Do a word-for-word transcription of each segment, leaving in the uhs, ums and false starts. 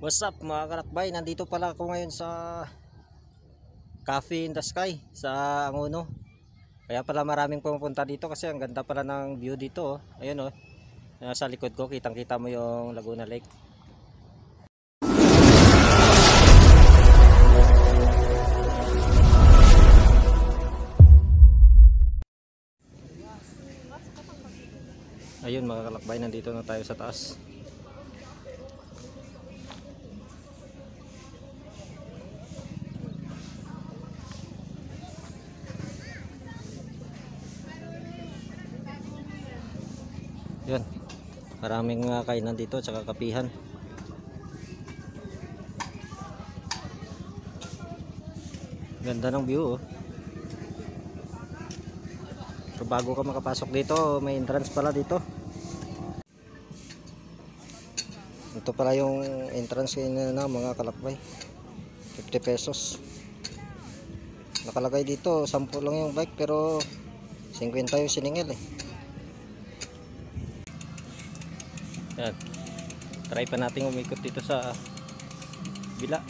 What's up mga kalakbay, nandito pala ako ngayon sa Cafe in the Sky sa Angono. Kaya pala maraming pumupunta dito kasi ang ganda pala ng view dito oh. Ayun oh, nasa likod ko kitang kita mo yung Laguna Lake. Ayun mga kalakbay, nandito na tayo sa taas. Yun, maraming uh, kainan dito at saka kapihan. Ganda ng view oh. So, bago ka makapasok dito, may entrance pala dito. Ito pala yung entrance na mga kalakbay, fifty pesos. Nakalagay dito sampu lang yung bike pero fifty yung siningil eh. Yan. Try pa natin umikot dito sa bila.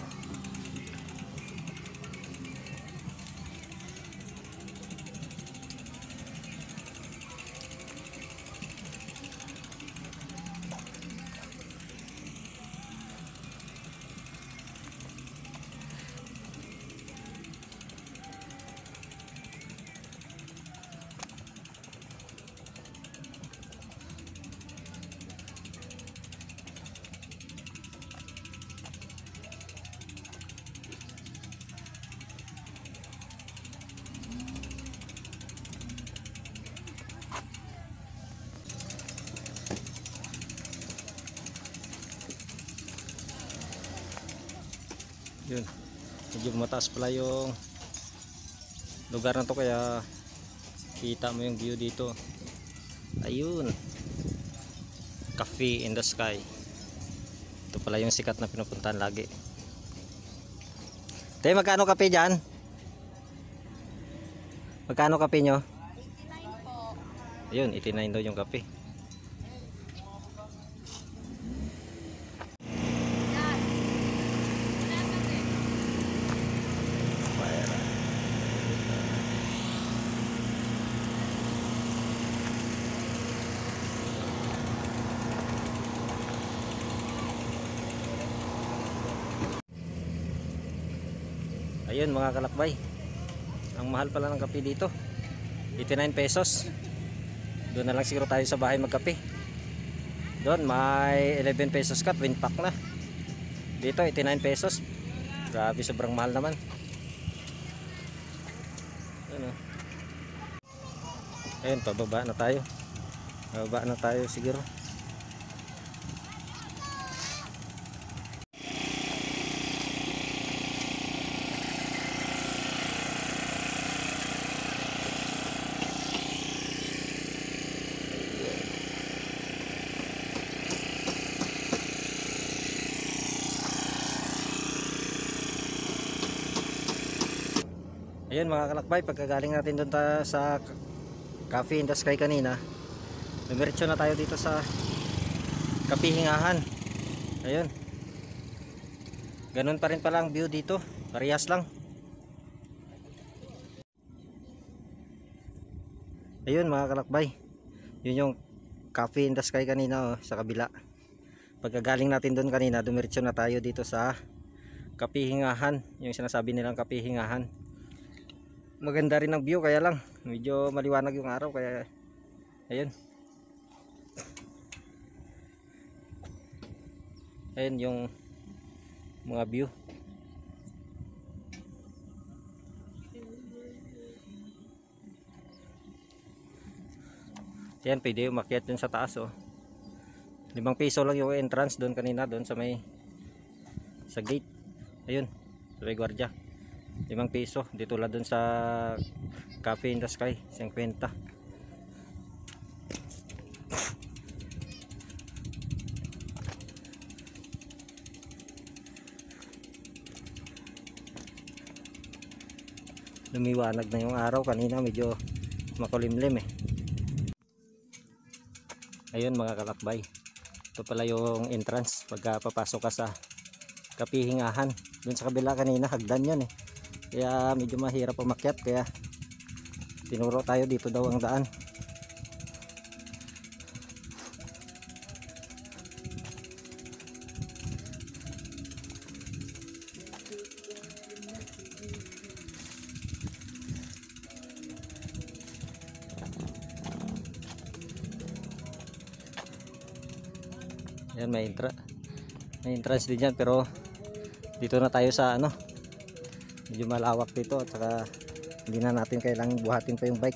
Yun, medyo mataas pala yung lugar na to kaya kita mo yung view dito. Ayun, Cafe in the Sky. Ito pala yung sikat na pinupuntahan lagi. Tayo, magkano kape dyan? Magkano kape nyo? eighty-nine po. Ayun, eighty-nine daw yung kape. Ayun mga kalakbay, ang mahal pala ng kape dito, eighty-nine pesos. Doon na lang siguro tayo sa bahay magkape. Doon may eleven pesos ka, twin pack na. Dito eighty-nine pesos. Grabe, sobrang mahal naman. Ayun, oh. Ayun, pababa na tayo. Pababa na tayo siguro. Ayun mga kalakbay, pagkagaling natin doon ta sa Cafe in the Sky kanina, dumiretso na tayo dito sa Kapihingahan. Ayun, ganun pa rin pala ang view dito, parehas lang. Ayun mga kalakbay, yun yung Cafe in the Sky kanina oh, sa kabila. Pagkagaling natin doon kanina, dumiretso na tayo dito sa Kapihingahan, yung sinasabi nilang Kapihingahan. Maganda rin ang view, kaya lang medyo maliwanag yung araw kaya ayun. Ayun yung mga view. Yan, pwede umakyat dun sa taas oh. Limang piso lang yung entrance doon kanina, doon sa may sa gate. Ayun, sa may gwardiya. Limang piso, dito lang dun sa Cafe in the Sky, fifty. Lumiwanag na yung araw, kanina medyo makulimlim eh. Ayun mga kalakbay, ito pala yung entrance pagka papasok ka sa Kapihingahan. Doon sa kabila kanina hagdan yun eh. Kaya medyo mahirap umakyat, kaya tinuro tayo dito daw ang daan. Yan, may entra may entrance din dyan, pero dito na tayo sa ano, medyo malawak dito at saka hindi na natin kailangang buhatin pa yung bike.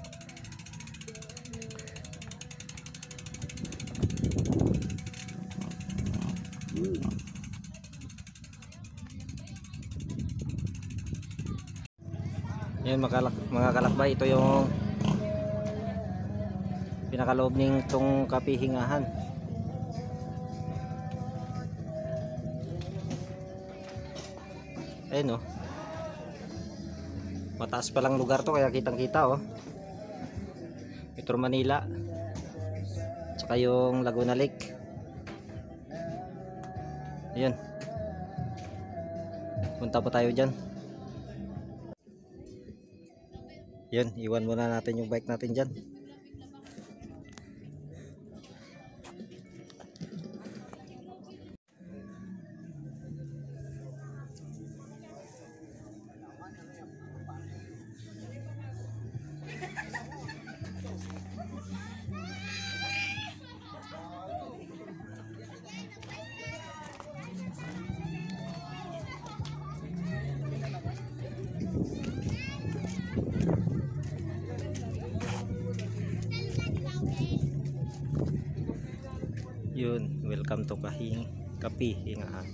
Yan mga, mga kalakbay, ito yung pinakaloob ng itong kapihingahan. Ayun oh. Mataas pa lang lugar to, kaya kitang kita oh. Metro Manila, tsaka yung Laguna Lake. Ayun, punta po tayo dyan. Yun, iwan muna natin yung bike natin dyan. Yun, welcome to Kahing Kapihingahan.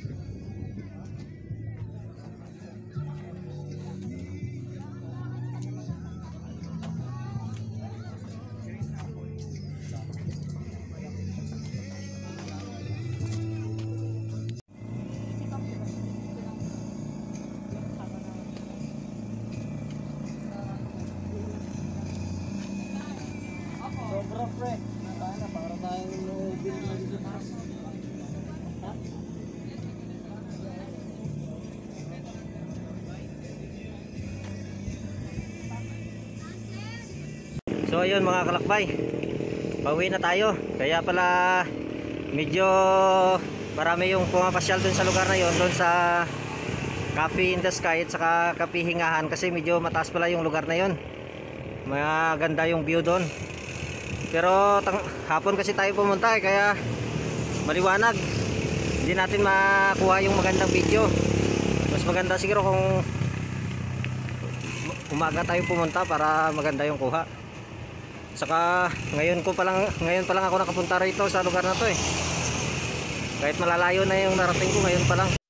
Sobra pre, sana para tayong no-bill na dito. So ayun mga kalakbay, pauwi na tayo. Kaya pala medyo marami yung pumapasyal dun sa lugar na yon, dun sa Coffee in the Sky at saka Kapihingahan, kasi medyo mataas pala yung lugar na yon. Maganda yung view doon. Pero hapon kasi tayo pumunta eh, kaya maliwanag, hindi natin makuha yung magandang video. Mas maganda siguro kung umaga tayo pumunta para maganda yung kuha. Saka ngayon ko pa lang, ngayon pa lang ako nakapunta rito sa lugar na to eh. Kahit malalayo na yung narating ko, ngayon pa lang.